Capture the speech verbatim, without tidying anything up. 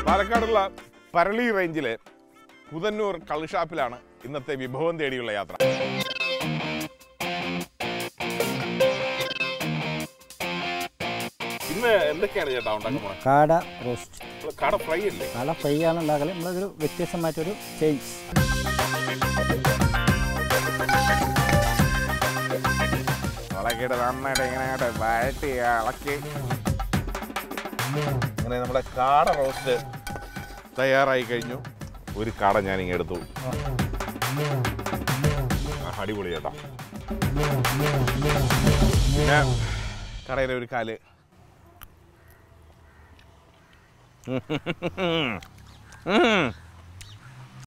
പാലക്കാടുള്ള പരളി റേഞ്ചിലെ പുതന്നൂർ കള്ളുഷാപ്പിലാണ് ഇന്നത്തെ വിഭവം തേടിയുള്ള യാത്ര. ഇന്ന് എന്തൊക്കെയാണ് ചേട്ടാ ഉണ്ടാക്കുന്നത്? കാട റോസ്റ്റ്. കാട ഫ്രൈ അല്ലേ? കാട ഫ്രൈ ആണ് ഉണ്ടാക്കല്. നമ്മളൊരു വ്യത്യസ്തമായിട്ടൊരു ചേഞ്ച്. മുളകിട്ട് നന്നായിട്ട് ഇങ്ങനെ വഴറ്റി ഇളക്കി അങ്ങനെ നമ്മുടെ കാട റോസ്റ്റ് തയ്യാറായി കഴിഞ്ഞു. ഒരു കാട ഞാനിങ്ങ് എടുത്തു. അടിപൊളി ചേട്ടാ. പിന്നെ കടയിലെ ഒരു കാല്.